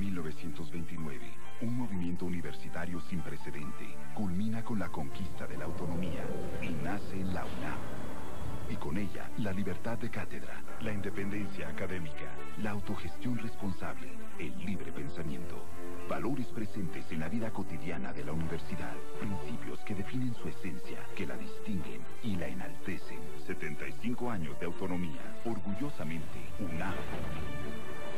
1929, un movimiento universitario sin precedente culmina con la conquista de la autonomía y nace la UNAM. Y con ella, la libertad de cátedra, la independencia académica, la autogestión responsable, el libre pensamiento. Valores presentes en la vida cotidiana de la universidad. Principios que definen su esencia, que la distinguen y la enaltecen. 75 años de autonomía. Orgullosamente, UNAM.